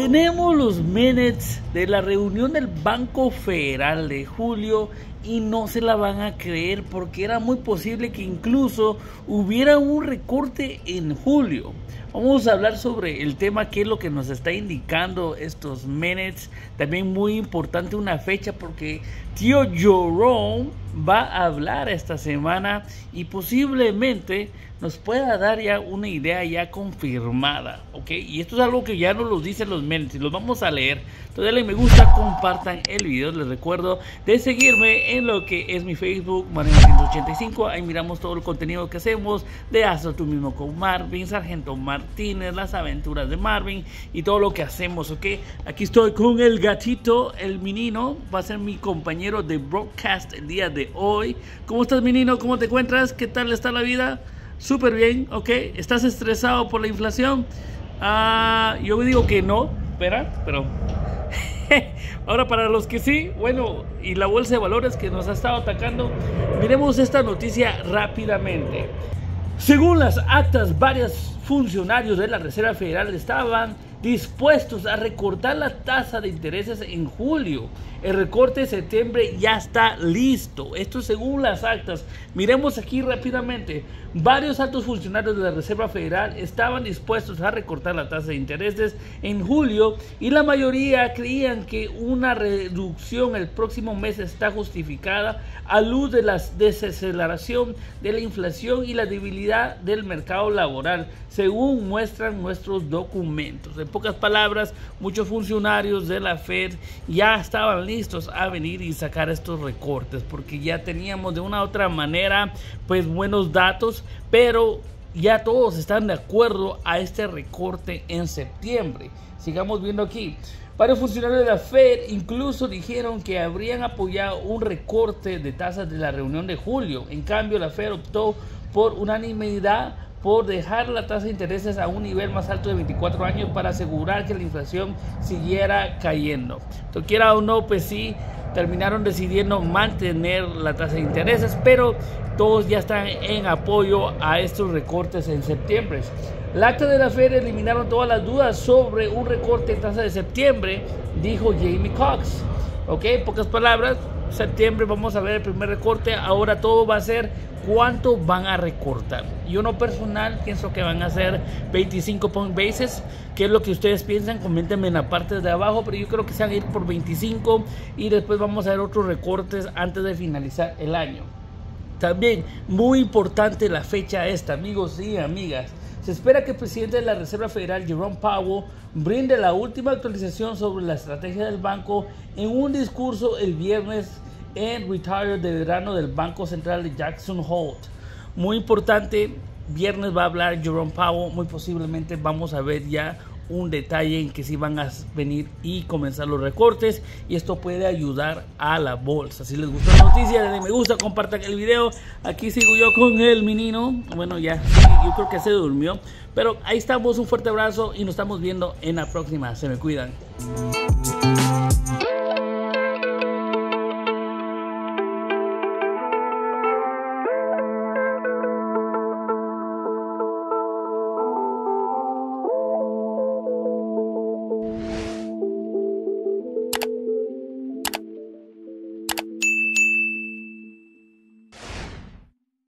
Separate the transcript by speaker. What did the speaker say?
Speaker 1: Tenemos los minutes de la reunión del Banco Federal de julio y no se la van a creer porque era muy posible que incluso hubiera un recorte en julio. Vamos a hablar sobre el tema, qué es lo que nos está indicando estos minutes. También muy importante una fecha porque tío Jerome va a hablar esta semana y posiblemente nos pueda dar ya una idea ya confirmada, ¿ok? Y esto es algo que ya nos lo dicen los minutes y los vamos a leer. Entonces denle me gusta, compartan el video. Les recuerdo de seguirme en lo que es mi Facebook, Marvin185. Ahí miramos todo el contenido que hacemos de Hazlo Tú Mismo con Marvin, Sargento Martínez, las aventuras de Marvin y todo lo que hacemos, ¿ok? Aquí estoy con el gatito, el menino, va a ser mi compañero de broadcast el día de hoy. ¿Cómo estás, menino? ¿Cómo te encuentras? ¿Qué tal está la vida? Súper bien, ¿ok? ¿Estás estresado por la inflación? Yo digo que no, espera, pero... Ahora para los que sí, bueno, y la bolsa de valores que nos ha estado atacando, miremos esta noticia rápidamente. Según las actas, varios funcionarios de la Reserva Federal estaban dispuestos a recortar la tasa de intereses en julio. El recorte de septiembre ya está listo. Esto según las actas. Miremos aquí rápidamente. Varios altos funcionarios de la Reserva Federal estaban dispuestos a recortar la tasa de intereses en julio y la mayoría creían que una reducción el próximo mes está justificada a luz de la desaceleración de la inflación y la debilidad del mercado laboral, según muestran nuestros documentos. En pocas palabras, muchos funcionarios de la Fed ya estaban listos a venir y sacar estos recortes porque ya teníamos de una u otra manera pues buenos datos, pero ya todos están de acuerdo a este recorte en septiembre. Sigamos viendo aquí. Varios funcionarios de la Fed incluso dijeron que habrían apoyado un recorte de tasas de la reunión de julio. En cambio, la Fed optó por unanimidad por dejar la tasa de intereses a un nivel más alto de 24 años para asegurar que la inflación siguiera cayendo. Entonces, quiera o no, pues sí, terminaron decidiendo mantener la tasa de intereses, pero todos ya están en apoyo a estos recortes en septiembre. El acta de la Fed eliminaron todas las dudas sobre un recorte en tasa de septiembre, dijo Jamie Cox. Ok, en pocas palabras, septiembre vamos a ver el primer recorte. Ahora todo va a ser cuánto van a recortar. Yo no personal pienso que van a ser 25 point bases. ¿Qué es lo que ustedes piensan? Coméntenme en la parte de abajo, pero yo creo que se van a ir por 25 y después vamos a ver otros recortes antes de finalizar el año. También muy importante la fecha esta, amigos y amigas. Se espera que el presidente de la Reserva Federal, Jerome Powell, brinde la última actualización sobre la estrategia del banco en un discurso el viernes en retire de verano del Banco Central de Jackson Hole. Muy importante, viernes va a hablar Jerome Powell, muy posiblemente vamos a ver ya un detalle en que sí van a venir y comenzar los recortes y esto puede ayudar a la bolsa. Si les gustó la noticia, denle me gusta, compartan el video. Aquí sigo yo con el menino, bueno ya, yo creo que se durmió, pero ahí estamos, un fuerte abrazo y nos estamos viendo en la próxima, se me cuidan.